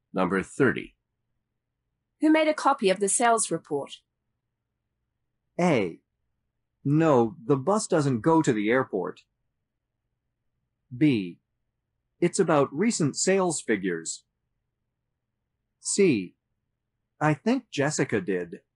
Number 30. Who made a copy of the sales report? A. No, the bus doesn't go to the airport. B. It's about recent sales figures. C. I think Jessica did.